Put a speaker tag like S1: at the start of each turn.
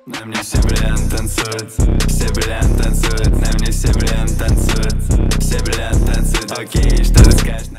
S1: На мне все бриллианты танцуют, все бриллианты танцуют, на мне все бриллианты танцуют, все бриллианты танцуют. Окей, что ты скажешь?